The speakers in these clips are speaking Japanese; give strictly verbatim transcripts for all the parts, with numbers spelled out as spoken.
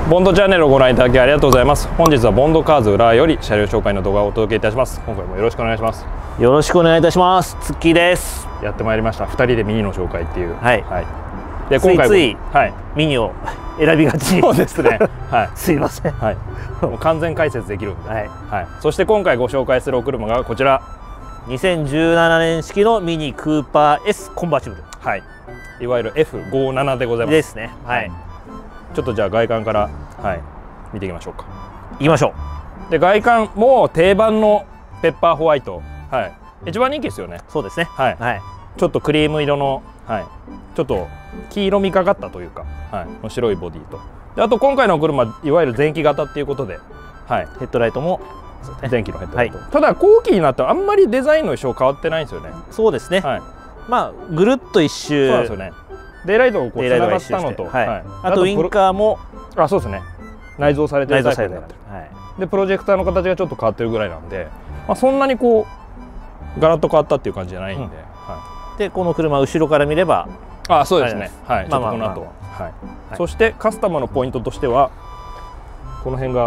ボンドチャンネルをご覧いただきありがとうございます。本日はボンドカーズ浦和より車両紹介の動画をお届けいたします。今回もよろしくお願いします。 よろしくお願いいたします。ツッキーです。 やってまいりました。ふたりでミニの紹介っていう。 はい。 はい、で今回もついつい、 はい、 ミニを選びがち。 そうですね。はい。 すいません。 はい。もう完全解説できるんで。 はい。 はい。そして今回ご紹介するお車がこちら。 にせんじゅうななねん式のミニクーパー S コンバーチブル。 はい。いわゆる エフごじゅうなな でございます。 ですね。はい。 ちょっとじゃあ外観からはい見ていきましょうか。 いきましょう。で外観も定番のペッパーホワイト。はい。一番人気ですよね。 そうですね。 はい。はい。ちょっとクリーム色のはいちょっと黄色みがかったというかはい白いボディと。であと今回の車いわゆる前期型っていうことで、はい、 ヘッドライトも前期のヘッドライト、はい、ただ後期になってあんまりデザインの衣装変わってないんですよね。 そうですね、はい、まあぐるっと一周そうなんですよね。デイライトをこうつながったのと、 はいはい、あとウインカーもあそうですね内蔵されてるタイプになってる、 はい、 でプロジェクターの形がちょっと変わってるぐらいなんで、まあ、そんなにこうガラッと変わったっていう感じじゃないんで、うんはい、でこの車後ろから見ればあそうですねはい、ちょっとこの後は、はい、そしてカスタムのポイントとしてはこの辺が、はい、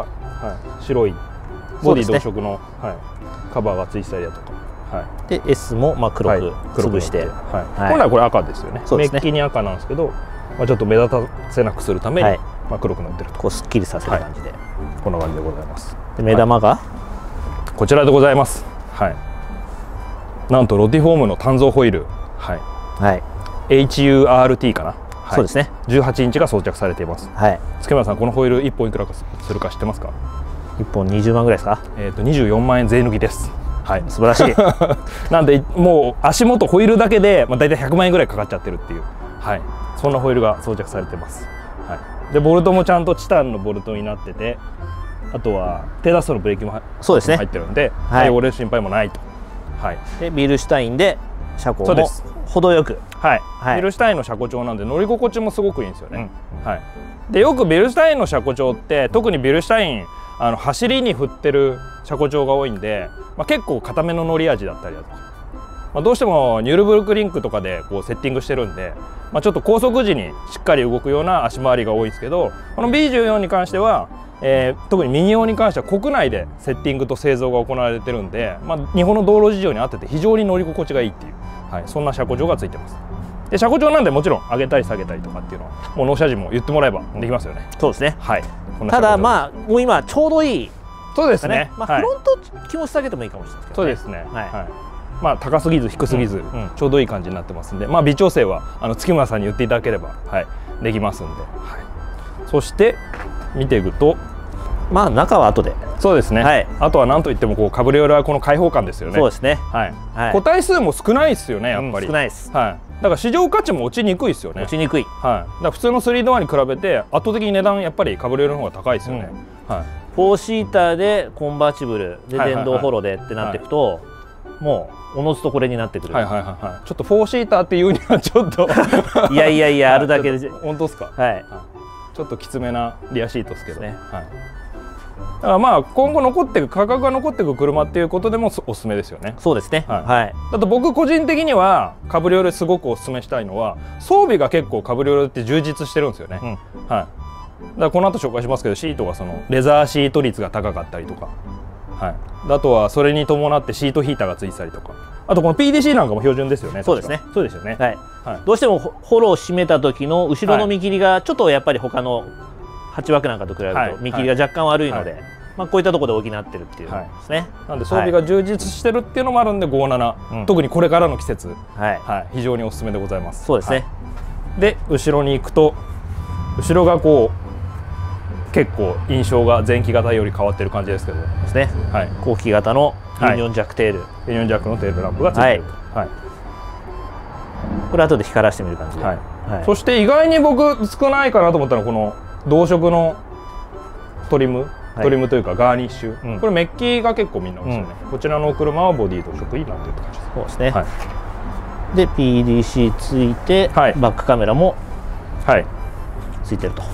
白いボディ同色の、ねはい、カバーがついてたりだとか、はい、 で S もまあ黒く潰して、はいはい、本来これ赤ですよね。メッキに赤なんですけど、まあ、ちょっと目立たせなくするために、はいまあ、黒くなってるとこうすっきりさせる感じで、はい、 こんな感じでございます。 で目玉が、はい、 こちらでございます。はいなんとロティフォームの単造ホイール、はいはい、エイチユーアールティー かな、はい、 そうですねじゅうはちインチが装着されています。はい月村さんこのホイールいっぽんいくらかするか知ってますか？ いっぽんにじゅうまんぐらいですか？ えっとにじゅうよんまんえん税抜きです。はい素晴らしいなんでもう足元ホイールだけで、まあ、大体ひゃくまんえんぐらいかかっちゃってるっていう、はい、そんなホイールが装着されてます。はい、でボルトもちゃんとチタンのボルトになっててあとは低ダストのブレーキもそうです、ね、入ってるんで、はい、汚れる心配もないと。はい、 でビルシュタインで車高も程よく、 はいはい、ビルシュタインの車高調なんで乗り心地もすごくいいんですよね。うんはい、でよくビルシュタインの車高調って特にビルシュタインあの走りに振ってる車高調が多いんで、まあ、結構固めの乗り味だったりだとか、まあ、どうしてもニュールブルクリンクとかでこうセッティングしてるんで、まあ、ちょっと高速時にしっかり動くような足回りが多いんですけどこの ビーじゅうよん に関しては、えー、特にミニ用に関しては国内でセッティングと製造が行われてるんで、まあ、日本の道路事情に合ってて非常に乗り心地がいいっていう、はい、そんな車高調がついてます。で車高調なんでもちろん上げたり下げたりとかっていうのはもう納車時も言ってもらえばできますよね。 そうですね、はい、 ただまあもう今ちょうどいいそうですね。 まあフロント気持ち下げてもいいかもしれないですけど、 そうですね。はい。まあ高すぎず低すぎずちょうどいい感じになってますんで、まあ微調整はあの月村さんに言っていただければはいできますんで、はい。そして見ていくと、 まあ中は後で。 そうですね。はい。あとは何といってもこうカブリオレはこの開放感ですよね。 そうですね。 はい。個体数も少ないですよねやっぱり。 少ないです。 はい。だから市場価値も落ちにくいですよね。 落ちにくい。 はい。だから普通のスリードアに比べて圧倒的に値段やっぱりカブリオレの方が高いですよね。はい。 フォーシーターでコンバーチブルで電動ホロでってなっていくともうおのずとこれになってくる。はいはいはいはい。 ちょっとフォーシーターっていうにはちょっといやいやいやあるだけで本当ですか。 はいちょっときつめなリアシートですけどね。はいだからまあ今後残っていく価格が残っていく車っていうことでもおすすめですよね。 そうですね。はい。 だと僕個人的にはカブリオレすごくおすすめしたいのは装備が結構カブリオレって充実してるんですよね。うん、はい。だからこの後紹介しますけどシートがそのレザーシート率が高かったりとか、はい、あとはそれに伴ってシートヒーターがついてたりとかあとこの ピーディーシー なんかも標準ですよね。 そうですね。 そうですよね、 はいはい、どうしてもホロを締めた時の後ろの見切りがちょっとやっぱり他のはち枠なんかと比べると見切りが若干悪いので、はいはいまあこういったところで補ってるっていうですね、はい、 なんで装備が充実してるっていうのもあるんでごじゅうなな、はい、特にこれからの季節、はいはい、非常におすすめでございます。 そうですね、はい、 で後ろに行くと後ろがこう結構印象が前期型より変わってる感じですけどですね、はい、後期型のユニオンジャックテール、はい、 ユニオンジャックのテールランプがついてると、はい、 これ後で光らしてみる感じで、はいはい、そして意外に僕少ないかなと思ったのはこの同色のトリムトリムというかガーニッシュ、うん、これメッキが結構みんな多いですよね、うん、こちらの車はボディ同色になっている感じです。 そうですね、はい、で ピーディーシー ついて、はい、バックカメラもついてると、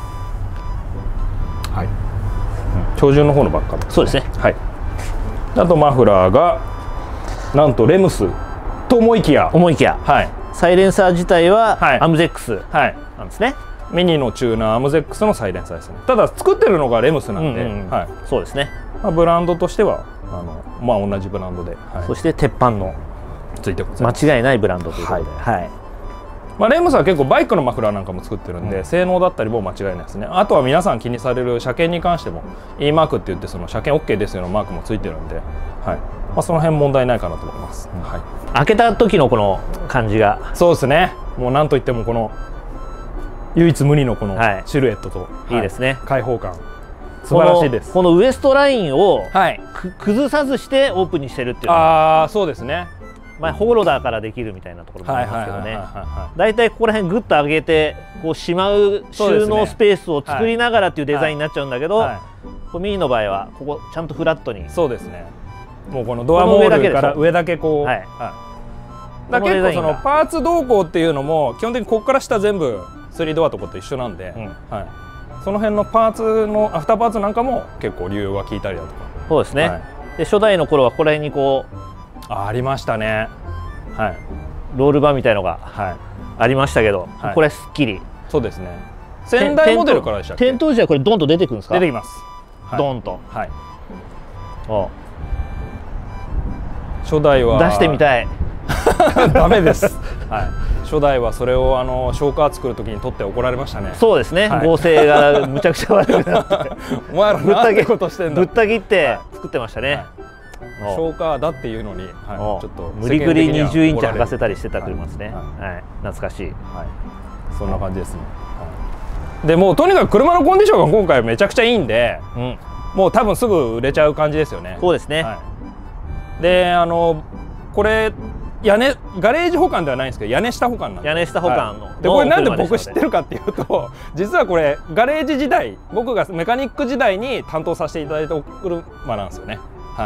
はい、うん、標準の方のバックカメラ、 そうですね、 はい、あとマフラーがなんとレムスと思いきや思いきや、はい、サイレンサー自体はアムゼックスなんですね。 ミニのチューナーアムゼックスのサイレンサーですね。ただ作ってるのがレムスなんで、うんうん、はい、 そうですね、 まあ、ブランドとしてはあの、まあ、同じブランドで、はい、 そして鉄板のついてございます。 間違いないブランドということで、はい、はい、 まあ、レムスは結構バイクのマフラーなんかも作ってるんで、うん、性能だったりも間違いないですね。あとは皆さん気にされる車検に関しても E マークって言ってその車検 OK ですよのマークもついてるんで、はい、まあ、その辺問題ないかなと思います、うん、はい、 開けた時のこの感じが、 そうですね、もうなんといってもこの唯一無二のこのシルエットと、はい、 いいですね、 開放感素晴らしいです。 このウエストラインを、 はい、 崩さずしてオープンにしてるっていうのは、 ああそうですね、 まあ、ホールダーからできるみたいなところもありますけどね、だいたいここら辺グッと上げてこうしまう収納スペースを作りながらっていうデザインになっちゃうんだけど、これミニの場合はここちゃんとフラットに、 そうですね、もうこのドアモールから上だけこう、はい、だ結構そのパーツ動向っていうのも基本的にここから下全部スリードアとかと一緒なんで、うん、はい、その辺のパーツのアフターパーツなんかも結構理由が効いたりだとか、 そうですね、はい、で初代の頃はここら辺にこうあ, ありましたね、はい、 ロールバーみたいのがありましたけど、はい、これすっきり、 そうですね、先代モデルからでしたっけ。 店頭時はこれドンと出てくるんですか。 出てきます、 はい、ドンと、 はい、あ初代は出してみたいダメです、はい、初代はそれをあのショーカー作るときに取って怒られましたね。 そうですね、はい、合成がむちゃくちゃ悪くなってお前らなんてことしてんだ、 ぶった切って作ってましたね、はい、 ショーカーだっていうのに、はい、ちょっと無理くりにじゅうインチ履かせたりしてた車ですね、はいはい、懐かしい、はい、 そんな感じですね、はい、でもうとにかく車のコンディションが今回めちゃくちゃいいんで、うん、もう多分すぐ売れちゃう感じですよね。 そうですね、 はい、であのこれ屋根ガレージ保管ではないんですけど屋根下保管なんで、 屋根下保管の、 はい、でこれなんで僕知ってるかっていうと実はこれガレージ時代僕がメカニック時代に担当させていただいた車なんですよね。はい、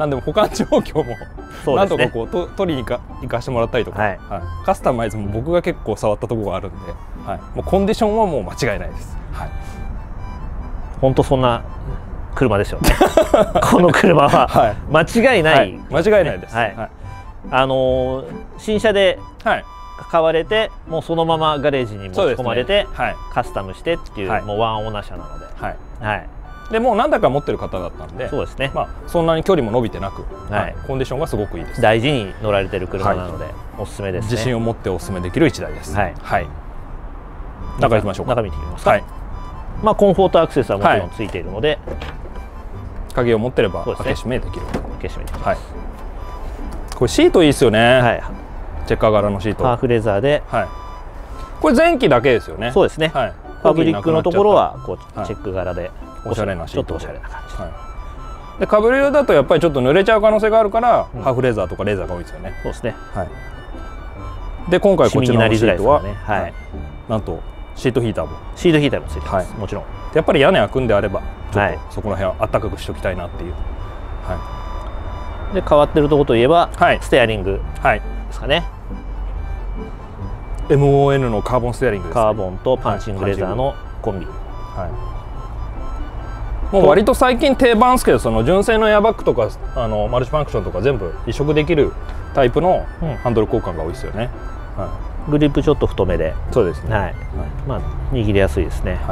なんで保管状況も、ね、なんとかこうと取りに行か行かしてもらったりとか、はいはい、カスタマイズも僕が結構触ったところがあるんで、はい、もうコンディションはもう間違いないです。はい、 本当そんな車ですよねこの車は、はい、間違いない、はい、 間違いないです。はいはい、 あのー、新車で買われて、もうそのままガレージに持ち込まれて、ね、はい、カスタムしてっていう、はい、もうワンオーナー車なので、はいはい、 でもう何台か持ってる方だったんで、 そうですね、 まあ、そんなに距離も伸びてなく、はい、コンディションがすごくいいです。 大事に乗られてる車なので、はい、おすすめですね。 自信を持っておすすめできるいちだいです。はい、はい、中行きましょうか。 中見てみますか。はい、まあコンフォートアクセスはもちろんついているので、はい、 鍵を持ってれば開け閉めできる。 開け閉めできます。はい、 これシートいいですよね。はい、チェッカー柄のシート。 ハーフレザーで、はい、 これ前期だけですよね。 そうですね。はい、ファブリックのところはこうチェック柄で、 おしゃれなシート、 ちょっとおしゃれな感じ。はい、 でカブリオだとやっぱりちょっと濡れちゃう可能性があるから、うん、ハーフレザーとかレーザーが多いですよね。 そうですね。はい。 で今回こちらのシートは、 ね、はい、 なんとシートヒーターもシートヒーターもついてます。はい、もちろん。 やっぱり屋根開くんであればちょっとそこの辺はあったかくしておきたいなっていう。はい。 で変わってるところといえば、はい、ステアリングですかね。 エムオーエヌ のカーボンステアリングです、ね。 カーボンとパンチングレザーのコンビ。はい、 もう割と最近定番ですけど、その純正のエアバッグとかあのマルチファンクションとか全部移植できるタイプのハンドル交換が多いですよね。うん、はい、グリップちょっと太めで、 そうですね。はい、はい、 まあ握りやすいですね。はい、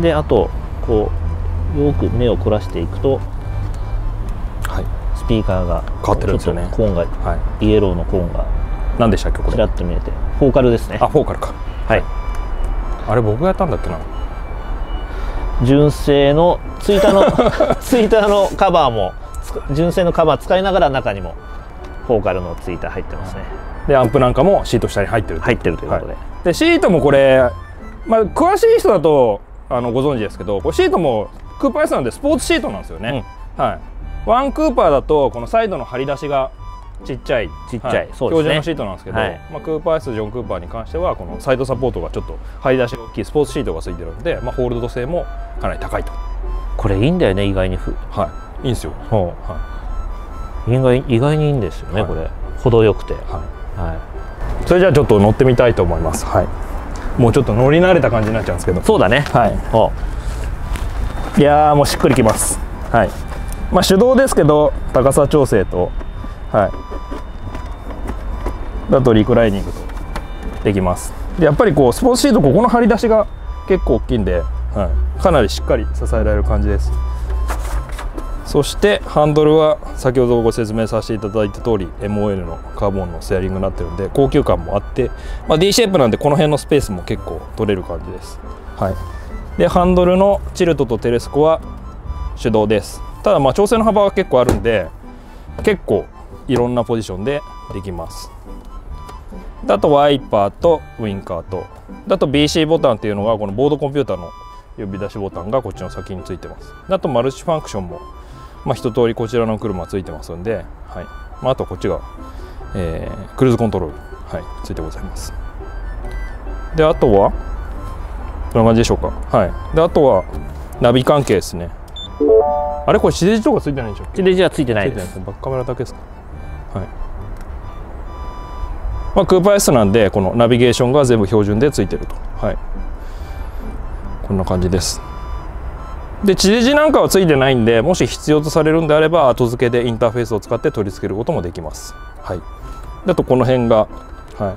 であとこうよく目を凝らしていくと、はい、スピーカーが変わってるんですよね。 コーンが、はい、イエローのコーンが何でしたっけこれ？ ちらっと見えて、フォーカルですね。 あ、フォーカルか。はい。あれ僕がやったんだっけな。 純正のツイッターのツイッターのカバーも純正のカバー使いながら中にもフォーカルのツイッター入ってますね。 でアンプなんかもシート下に入ってる入ってるということで、はい、 でシートもこれ、まあ、詳しい人だとあのご存知ですけど、これシートもクーパー S なんでスポーツシートなんですよね。うん、はい、ワンクーパーだとこのサイドの張り出しがちっちゃいちっちゃい、はい、 そうですね、標準のシートなんですけど、はい、まあ、クーパー S ジョン・クーパーに関してはこのサイドサポートがちょっと張り出しが大きいスポーツシートがついてるので、まあ、ホールド性もかなり高いと。 これいいんだよね、意外にふ、 はい、いいんですよ。はい、意外意外にいいんですよね、はい、これ程よくて、はいはい、それじゃあちょっと乗ってみたいと思います。はい、もうちょっと乗り慣れた感じになっちゃうんですけど。 そうだね。はい、 いやーもうしっくりきます。はい、まあ手動ですけど高さ調整と、はい、だとリクライニングとできます。でやっぱりこうスポーツシートここの張り出しが結構大きいんで、はい、かなりしっかり支えられる感じです。そしてハンドルは先ほどご説明させていただいた通り エムオーエル のカーボンのステアリングになってるんで高級感もあって、まあ、D シェイプなんでこの辺のスペースも結構取れる感じです。はい、でハンドルのチルトとテレスコは手動です。ただまあ調整の幅は結構あるんで結構いろんなポジションでできます。あとワイパーとウインカーとあと ビーシー ボタンっていうのがこのボードコンピューターの呼び出しボタンがこっちの先についてます。あとマルチファンクションもまあ一通りこちらの車ついてますんで、はいまあ、あとこっちが、えー、クルーズコントロール、はい、ついてございます。であとはこんな感じでしょうか。はい、であとはナビ関係ですね。あれこれ地デジとかついてないんでしょうか。 地デジはついてないです。 バックカメラだけですか。はい、まあ、クーパー S なんでこのナビゲーションが全部標準でついてると、はい、こんな感じです。で地デジなんかはついてないんでもし必要とされるんであれば後付けでインターフェースを使って取り付けることもできます。はい、あとこの辺が、はい、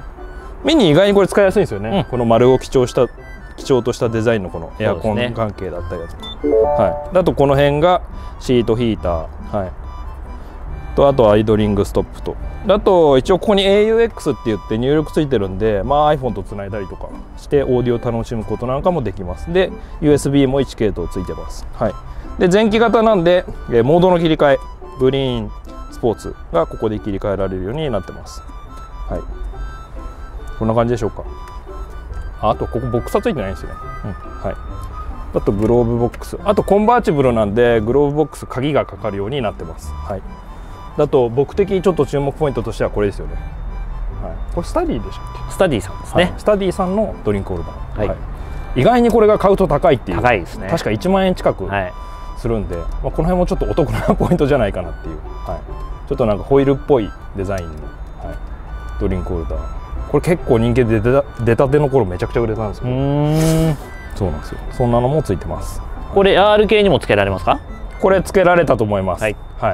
ミニ意外にこれ使いやすいんですよね、うん、この丸を基調した基調としたデザインのこのエアコン関係だったりだとか、はい、あとこの辺がシートヒーター、はい、とあとアイドリングストップとあと一応ここに エーユーエックス って言って入力ついてるんで、まあ、イフォン とつないだりとかしてオーディオを楽しむことなんかもできます。で ユーエスビー もいち系統ついてます。はい、で前期型なんでモードの切り替えグリーンスポーツがここで切り替えられるようになってます。はい、こんな感じでしょうか。あ, あとここボックスはついてないんですよね、うん、はい、あとグローブボックスあとコンバーチブルなんでグローブボックス鍵がかかるようになってます。はい、だと僕的にちょっと注目ポイントとしてはこれですよね。はい、これスタディでしたっけ。 スタディさんですね、はい、 スタディさんのドリンクホルダー、はいはい、意外にこれが買うと高いっていう。 高いですね。 確かいちまんえん近くするんで、はい、まあ、この辺もちょっとお得なポイントじゃないかなっていう、はい、ちょっとなんかホイールっぽいデザインの、はい、ドリンクホルダーこれ結構人気で出た出たての頃めちゃくちゃ売れたんですよ。うーんそうなんですよ。そんなのもついてます。 これ アール 系にもつけられますか。 これつけられたと思います。はい、はい、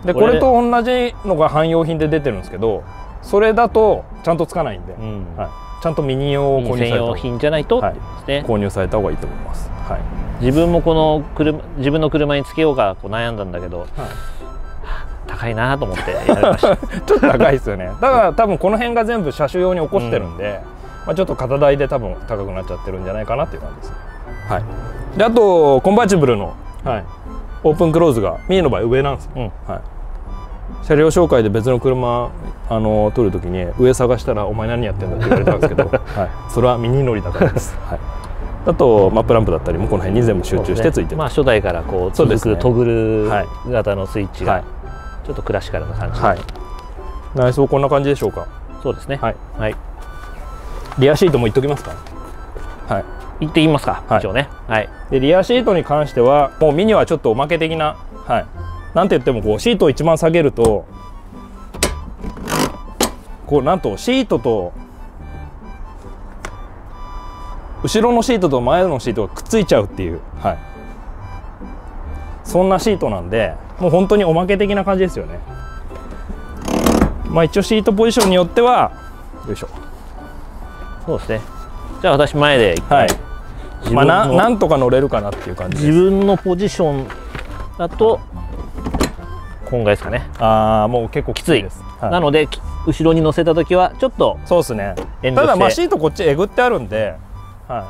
でこれと同じのが汎用品で出てるんですけどそれだとちゃんとつかないんで、うん、はい、ちゃんとミニ用を購入された専用品じゃないと、はい、ね、 購入された方がいいと思います。はい、 自分もこの車自分の車につけようかこう悩んだんだけど、はい、高いなと思ってやめましたちょっと高いですよね。だから多分この辺が全部車種用に起こしてるんで、うん、まあ、ちょっと型代で多分高くなっちゃってるんじゃないかなっていう感じです。はい、であとコンバーチブルの、はい、オープンクローズがミニの場合上なんですよ。うん、はい、車両紹介で別の車あの撮るときに上探したら「お前何やってんだ」って言われたんですけど、はい、それはミニ乗りだからです。はい、あとマップランプだったりもこの辺に全部集中してついてる、ね、 まあ、初代からこう続くトグル型のスイッチが、はい、ちょっとクラシカルな感じで、はい、 内装こんな感じでしょうか。 そうですね。 はい、 はい、 リアシートも言っときますか。はい、 言っていいますか、はい、一応ね。はい、 でリアシートに関してはもうミニはちょっとおまけ的な、はい、なんて言ってもこうシートを一番下げるとこうなんとシートと後ろのシートと前のシートがくっついちゃうっていう、はい、そんなシートなんでもう本当におまけ的な感じですよね。まあ一応シートポジションによってはよいしょ、 そうですね。じゃあ私前で、 はい、まあななんとか乗れるかなっていう感じです。 自分のポジションだとこんぐらいですかね。 ああもう結構きついです。 はい、なので後ろに乗せた時はちょっとそうですね。ただまあシートこっちえぐってあるんで、はい、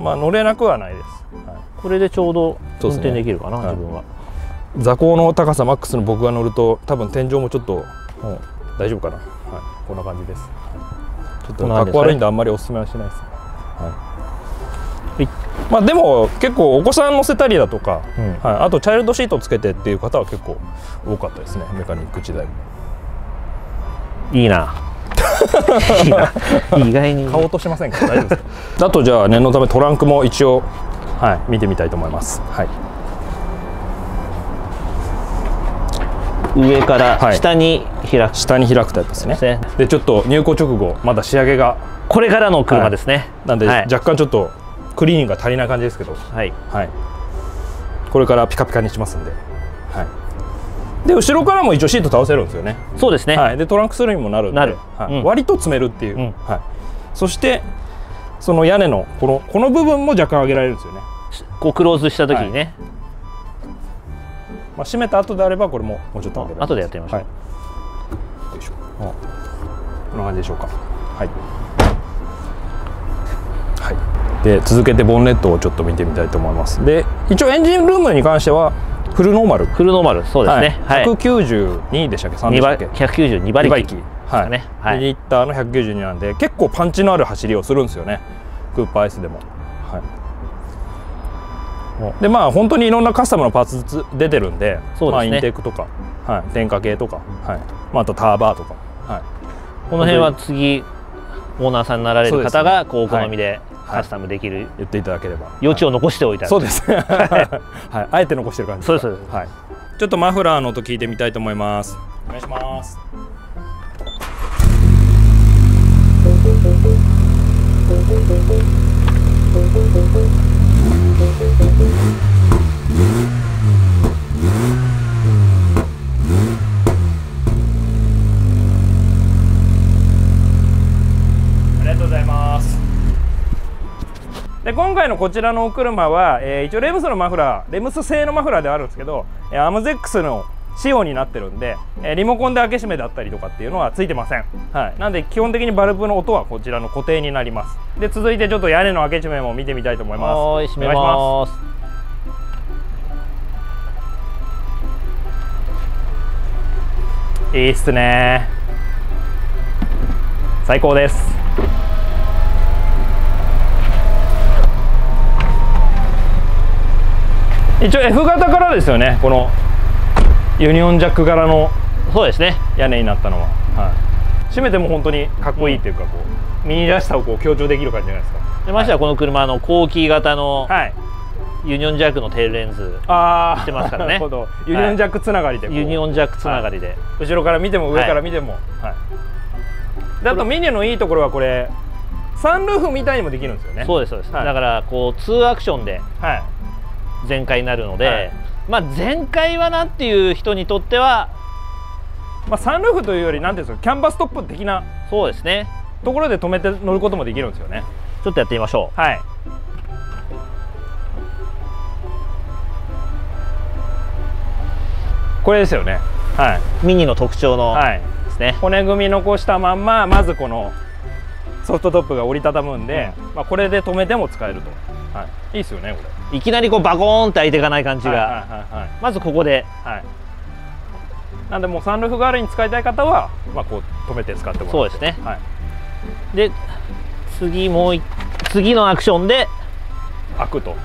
まあ乗れなくはないです。はい、 これでちょうど運転できるかな、ね、自分は、はい、 座高の高さマックスの僕が乗ると多分天井もちょっと、うん、大丈夫かな。はい、こんな感じです。ちょっとかっこ悪いんであんまりおすすめはしないです。はい、まあでも結構お子さん乗せたりだとか、うん、はい、あとチャイルドシートつけてっていう方は結構多かったですね。メカニック時代もいいな。いいな。意外に買おうとしませんか。大丈夫ですか。あとじゃあ念のためトランクも一応、はい、見てみたいと思います。はい、 上から下に開く、はい、 下に開くタイプですね。で, すねでちょっと入庫直後まだ仕上げがこれからの車ですね。はい、 なんで、はい、若干ちょっとクリーニングが足りない感じですけど、はい、はい、これからピカピカにしますんで、はい、で後ろからも一応シート倒せるんですよね。 そうですね。 はい、でトランクスルーにもなるんで、 なる、 はい、 うん、 割と詰めるっていう、うん、はい、そしてその屋根のこのこの部分も若干上げられるんですよね。 こうクローズした時にね、はい、 まあ閉めた後であればこれももうちょっと上げられます。 後でやってみましょう。はい、よいしょ。 こんな感じでしょうか。はい、はい、で続けてボンネットをちょっと見てみたいと思います。で一応エンジンルームに関してはフルノーマルフルノーマルそうですね、 はい、ひゃくきゅうじゅうにでしたっけ、さんでしたっけ、 ひゃくきゅうじゅうにばりきですかね、はい、にリッターのひゃくきゅうじゅうになんで結構パンチのある走りをするんですよね、クーパー S でも。はい、でまあ本当にいろんなカスタムのパーツ出てるんで、そうですね、まあ、インテークとか、はい、点火系とか、はい、まあ、あとターバーとか、はい、この辺は次オーナーさんになられる方がこうお好みでカスタムできる、はい、 言っていただければ余地を残しておいた、はい、 そうですはい、あえて残してる感じです。そうです、はい、ちょっとマフラーの音聞いてみたいと思います。お願いします。ありがとうございます。で今回のこちらのお車は、えー、一応レムスのマフラーレムス製のマフラーではあるんですけど、えー、アムゼックスの仕様になってるんで、えー、リモコンで開け閉めだったりとかっていうのはついてません。はい、なんで基本的にバルブの音はこちらの固定になります。で続いてちょっと屋根の開け閉めも見てみたいと思います。 はい、閉めます。 いいっすね、最高です。一応 エフ 型からですよね、このユニオンジャック柄のそうですね屋根になったのは。はい、閉めても本当にかっこいいというか、こうミニらしさをこう強調できる感じじゃないですか。 でましてはこの車の後期型のユニオンジャックのテールレンズしてますからね。なるほど、ユニオンジャックつながりで、 ユニオンジャックつながりで、 後ろから見ても上から見ても、はい、であとミニのいいところはこれサンルーフみたいにもできるんですよね。 そうですそうです、だからこうツーアクションで全開になるので、はい、まあ全開はなっていう人にとっては、 まあ、サンルーフというより何ていうんですか、キャンバストップ的なそうですねところで止めて乗ることもできるんですよね。 ちょっとやってみましょう。 はい、これですよね。はい、 ミニの特徴のですね、はい、 骨組み残したまんままずこのソフトトップが折りたたむんで、うん、まあこれで止めても使えると、はい、いいですよねこれ。いきなりこうバコーンって開いていかない感じがまずここで、はい、 なんでもうサンルーフ代わりに使いたい方は、まあ、こう止めて使ってもらって。 そうですね、はい、で次もう次のアクションで開くと。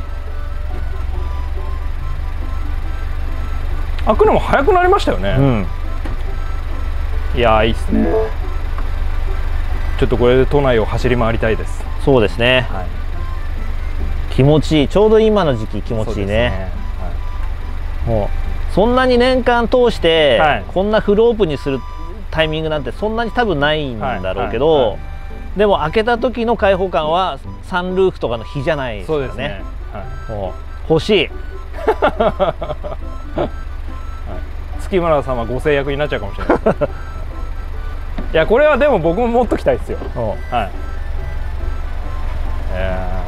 開くのも早くなりましたよね。うん、いやーいいっすね。ちょっとこれで都内を走り回りたいです。 そうですね、はい、気持ちいい。ちょうど今の時期気持ちいいね。はい、もうそんなに年間通してこんなフルオープンにするタイミングなんてそんなに多分ないんだろうけど、でも開けた時の開放感はサンルーフとかの日じゃないですからね。もう欲しい。 月村さんはご制約になっちゃうかもしれない。いやこれはでも僕も持っときたいですよ。はい。え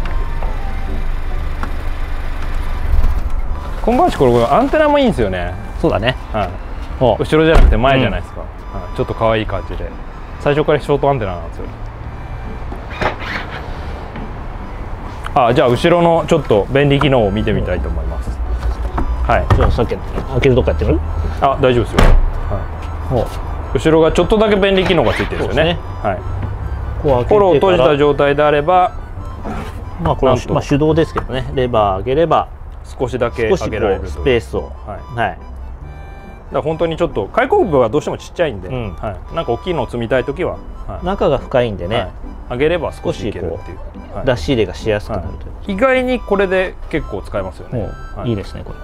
ー、コンバーチこれアンテナもいいんですよね。 そうだね。 はい。後ろじゃなくて前じゃないですか。うん、はい、ちょっと可愛い感じで。最初からショートアンテナなんですよ。あ、じゃあ後ろのちょっと便利機能を見てみたいと思います。はい。 じゃあさっき開けるとこやってみる？ あ、大丈夫ですよ。はい。後ろがちょっとだけ便利機能がついてるんですよね。はい。こうフォローを閉じた状態であれば、 まあこれはまあ手動ですけどね。レバー上げれば少しだけ上げられるというスペースを。はい。はい。 だから本当にちょっと開口部はどうしてもちっちゃいんで、うん、はい。なんか大きいのを積みたいときは、 はい、中が深いんでね。はい、 上げれば少しいけるっていう。 はい、出し入れがしやすくなるという、 はい、意外にこれで結構使えますよね。 はい、いいですねこれ。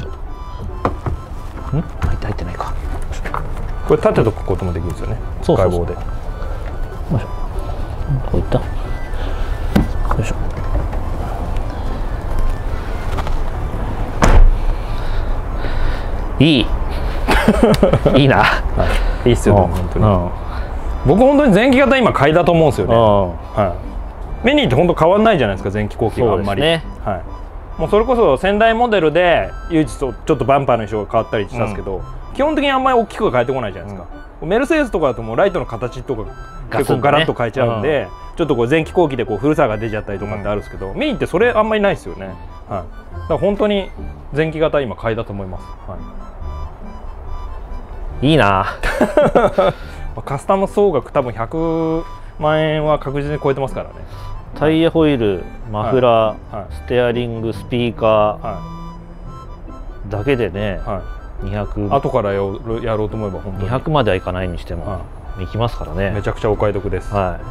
ん？入って入ってないか。 これ立てとくこともできるんですよね。そうそうそう。外棒で。 よいしょ。こういった。よいしょ。いい。いいな。 はい、いいっすよね本当に。僕本当に前期型今買いだと思うんですよね。はミニって本当変わんないじゃないですか、前期後期があんまり。ね、はい、もうそれこそ先代モデルで唯一とちょっとバンパーの衣装が変わったりしたんですけど、うん、基本的にあんまり大きくは変えてこないじゃないですか、うん、メルセデスとかだともうライトの形とか結構ガラッと変えちゃうんで、うん、ちょっとこう前期後期でこう古さが出ちゃったりとかってあるんですけど、うん、ミニってそれあんまりないですよね、はい、だから本当に前期型今買いだと思います、はい、 いいなカスタム総額多分ひゃくまんえんは確実に超えてますからね。 タイヤホイール、マフラー、はいはい、ステアリング、スピーカー、はい、だけでね、はい、にひゃく後からやろう、やろうと思えば本当ににひゃくまではいかないにしても、はい、いきますからね。 めちゃくちゃお買い得です、はいはい、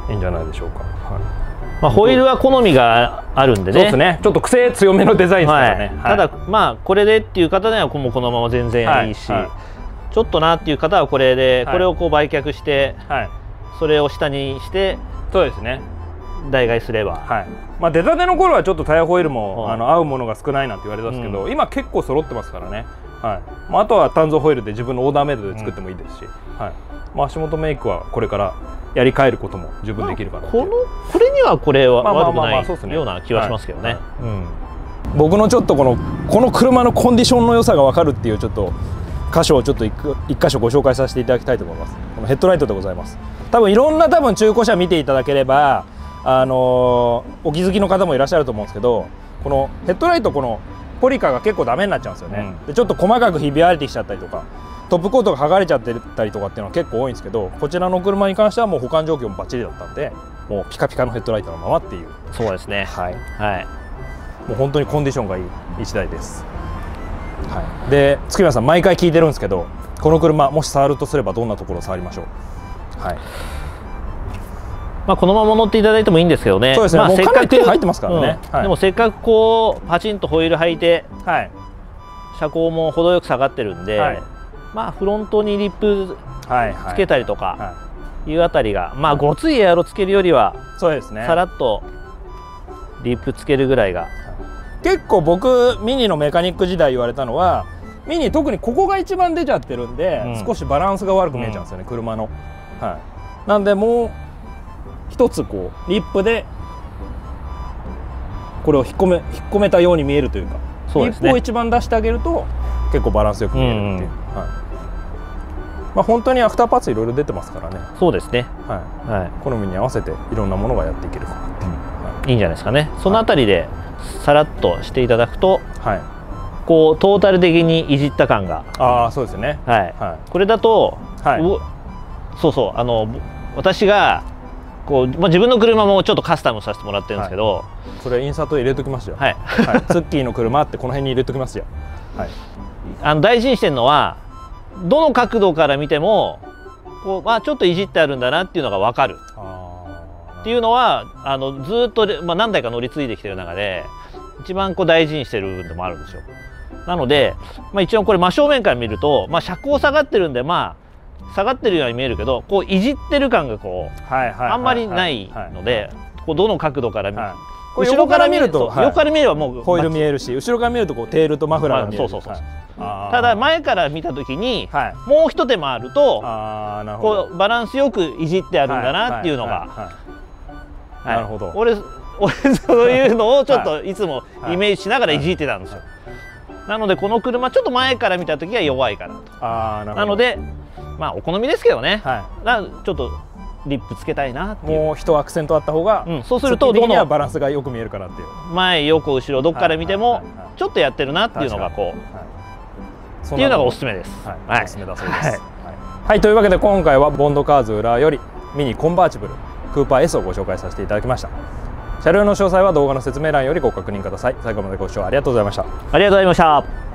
いいんじゃないでしょうか、はい、 まあ、ホイールは好みがあるんでね。 そうですね、ちょっと癖強めのデザインですからね、 はい、ただまあこれでっていう方にはもうこのまま全然いいし、はいはい、ちょっとなっていう方はこれで、はい、これをこう売却して、はい、それを下にしてそうですね、 代替すれば、 はい、まあ、出たての頃はちょっとタイヤホイールも、うん、あの合うものが少ないなんて言われたんですけど、うん、今結構揃ってますからね、はい、まあ、あとは単造ホイールで自分のオーダーメイドで作ってもいいですし、うん、はい、まあ、足元メイクはこれからやり替えることも十分できるかな、まあ、 このこれにはこれは悪くないような気はしますけどね。 僕のちょっとこのこの車のコンディションの良さが分かるっていうちょっと箇所をちょっと一箇所ご紹介させていただきたいと思います。このヘッドライトでございます。多分いろんな多分中古車見ていただければあのー、お気づきの方もいらっしゃると思うんですけど、このヘッドライトこのポリカが結構ダメになっちゃうんですよね、うん、でちょっと細かくひび割れてきちゃったりとかトップコートが剥がれちゃってたりとかっていうのは結構多いんですけど、こちらの車に関してはもう保管状況もバッチリだったんで、もうピカピカのヘッドライトのままっていう。 そうですね、 はい、 はい、 もう本当にコンディションがいいいちだいです、はい、で月村さん毎回聞いてるんですけど、この車もし触るとすればどんなところを触りましょう。はい、 まあこのまま乗っていただいてもいいんですけどね。 そうですね、 まあ、 もうかなり手入ってますからね、 うん、はい、でもせっかくこうパチンとホイール履いて、はい、車高も程よく下がってるんで、はい、まあフロントにリップつけたりとかいうあたりが、まあごついエアロつけるよりはそうですね、さらっとリップつけるぐらいが。 結構僕ミニのメカニック時代言われたのは、ミニ特にここが一番出ちゃってるんで、うん、少しバランスが悪く見えちゃうんですよね、うん、車の、はい、なんでもう一つこうリップでこれを引っ込め引っ込めたように見えるというか、そうですね、リップを一番出してあげると結構バランスよく見えるっていう、うんうん、はい、まあ本当にアフターパーツいろいろ出てますからね。 そうですね、 はい、はい、好みに合わせていろんなものがやっていけるかなって、うん、 はい、いいんじゃないですかね。そのあたりでさらっとしていただくと、はい、こうトータル的にいじった感が、 ああそうですね、 はい、はい、これだと、はい、そうそう、あの私がこう、まあ、自分の車もちょっとカスタムさせてもらってるんですけど、はい、 それインサート入れときますよ、はい、はい、ツッキーの車ってこの辺に入れときますよ、はい、 あの大事にしてるのはどの角度から見てもこう、まあ、ちょっといじってあるんだなっていうのが分かるっていうのはあのずっと、まあ、何台か乗り継いできてる中で一番こう大事にしてる部分でもあるんですよ。なので、まあ、一応これ真正面から見ると、まあ、車高下がってるんでまあ下がってるように見えるけど、こういじってる感がこうあんまりないので、こうどの角度から見、はい、 後ろから見ると、 横から見ればもうホイール見えるし、後ろから見るとこうテールとマフラーが見える。 そうそうそう。ただ前から見た時に、はい、もう一手間あるとこうバランスよくいじってあるんだなっていうのが、なるほど。俺俺そういうのをちょっといつもイメージしながらいじってたんですよ。なのでこの車ちょっと前から見た時は弱いかなと。あなのでまあお好みですけどね、はい、ちょっとリップつけたいなっていう、もう一アクセントあった方が、うん、そうするとどのバランスがよく見えるかなっていう、 前横後ろどっから見てもちょっとやってるなっていうのがこうっていうのがおすすめです。 はい、おすすめだそうです。はい、というわけで今回はボンドカーズ浦和よりミニコンバーチブルクーパー S をご紹介させていただきました。車両の詳細は動画の説明欄よりご確認ください。最後までご視聴ありがとうございました。 ありがとうございました。